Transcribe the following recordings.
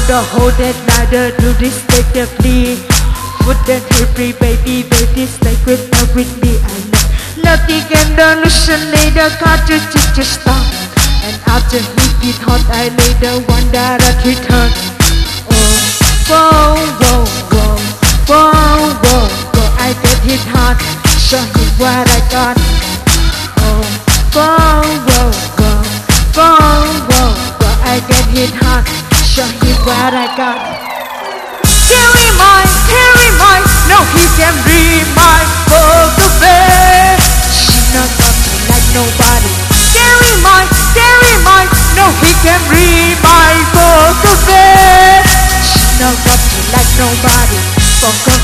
wanna hold that ladder, do this respectively. Wouldn't hurry, baby, baby, stay with me. I know nothing can hallucinate the car to stop. And after we get hot, I later wonder that return. Oh, whoa, whoa, whoa, whoa, whoa, whoa, I get hit hard, show him what I got. Oh, whoa, whoa, whoa, whoa, whoa, whoa, I get hit hard, show him what I got. Carry mine, no he can be my poker face. She not got me like nobody. Carry mine, no he can be my poker face. She not got me like nobody. Poker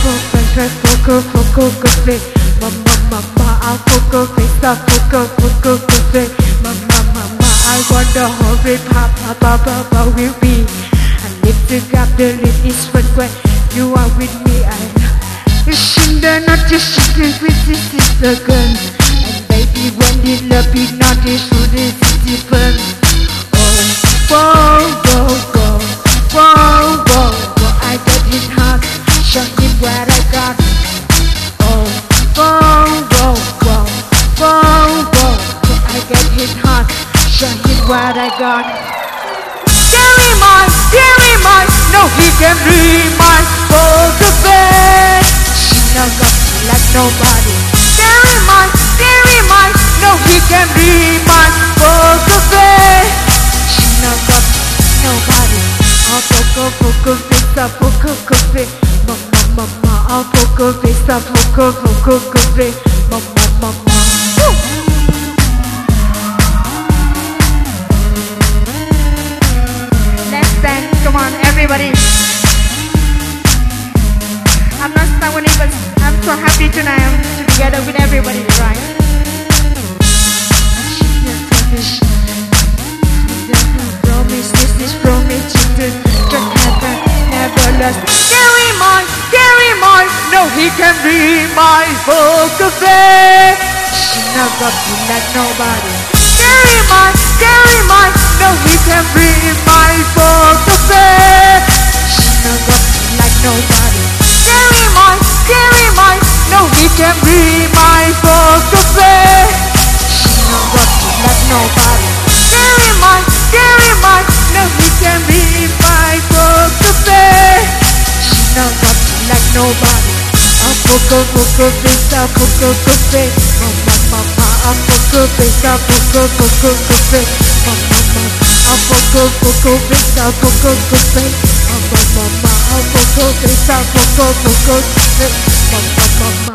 face, mama, I poker face, poker face, mama, I wonder how it papa will be. If the gap the lid is when you are with me, I'm Shinda not just shooting with this is the gun. And baby when you love me not this food is different. Oh, whoa, whoa, whoa, whoa, whoa, whoa, I get it hard, show him what I got. Oh, whoa, whoa, whoa, whoa, whoa, whoa, I get it hard, show him what I got. Carry mine, no he can be my poker face. She not got me like nobody. Carry mine, no he can be my poker face. She not got me nobody. Oh poker face, mama, oh poker face, mama. Come on, everybody. I'm not singing, but I'm so happy tonight. I'm together with everybody, right? Promise, this is promise, just never last. Carry mine, no he can be my poker face. She not got me like nobody. Carry mine, no he can be my poker face. She not got me like nobody. Carry mine, no he can be my poker face. She not got me like nobody. Carry mine, no he can be my poker face. She not got me like nobody. Poker face, poker face, mama, poker face, poker face, mama, poker face, poker face, mama, poker face, poker face, mama.